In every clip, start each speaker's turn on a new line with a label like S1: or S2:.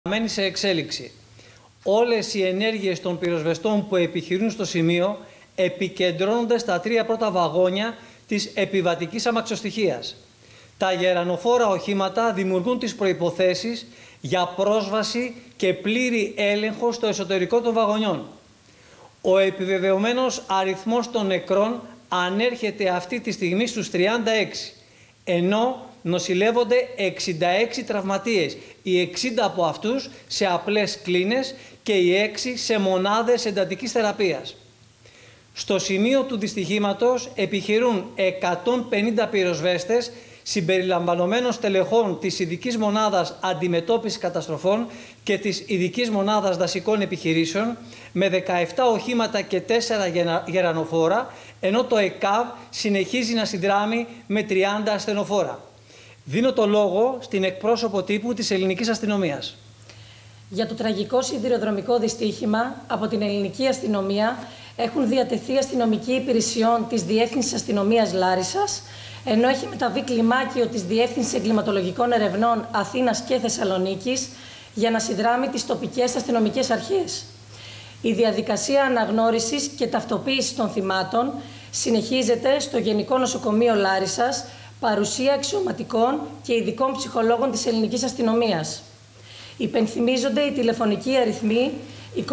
S1: Μένει σε εξέλιξη. Όλες οι ενέργειες των πυροσβεστών που επιχειρούν στο σημείο επικεντρώνονται στα τρία πρώτα βαγόνια της επιβατικής αμαξοστοιχείας. Τα γερανοφόρα οχήματα δημιουργούν τις προϋποθέσεις για πρόσβαση και πλήρη έλεγχο στο εσωτερικό των βαγονιών. Ο επιβεβαιωμένος αριθμός των νεκρών ανέρχεται αυτή τη στιγμή στους 36, ενώ νοσηλεύονται 66 τραυματίες, οι 60 από αυτούς σε απλές κλίνες και οι 6 σε μονάδες εντατικής θεραπείας. Στο σημείο του δυστυχήματος επιχειρούν 150 πυροσβέστες συμπεριλαμβανομένων στελεχών της Ειδικής Μονάδας Αντιμετώπισης Καταστροφών και της Ειδικής Μονάδας Δασικών Επιχειρήσεων με 17 οχήματα και 4 γερανοφόρα, ενώ το ΕΚΑΒ συνεχίζει να συνδράμει με 30 ασθενοφόρα. Δίνω το λόγο στην εκπρόσωπο τύπου της Ελληνικής Αστυνομίας.
S2: Για το τραγικό σιδηροδρομικό δυστύχημα από την Ελληνική Αστυνομία έχουν διατεθεί αστυνομικοί υπηρεσιών της Διεύθυνσης Αστυνομίας Λάρισσας, ενώ έχει μεταβεί κλιμάκιο της Διεύθυνσης Εγκληματολογικών Ερευνών Αθήνας και Θεσσαλονίκης για να συνδράμει τις τοπικές αστυνομικές αρχές. Η διαδικασία αναγνώρισης και ταυτοποίησης των θυμάτων συνεχίζεται στο Γενικό Νοσοκομείο Λάρισσας, παρουσία αξιωματικών και ειδικών ψυχολόγων της Ελληνικής Αστυνομίας. Υπενθυμίζονται οι τηλεφωνικοί αριθμοί 2410,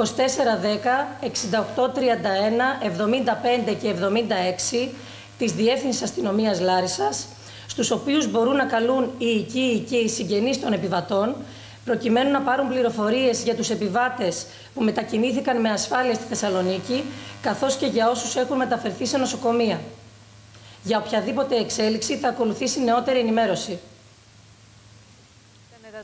S2: 6831, 75 και 76 της Διεύθυνσης Αστυνομίας Λάρισσας, στους οποίους μπορούν να καλούν οι οικοί και οι συγγενείς των επιβατών, προκειμένου να πάρουν πληροφορίες για τους επιβάτες που μετακινήθηκαν με ασφάλεια στη Θεσσαλονίκη, καθώς και για όσους έχουν μεταφερθεί σε νοσοκομεία. Για οποιαδήποτε εξέλιξη θα ακολουθήσει νεότερη ενημέρωση.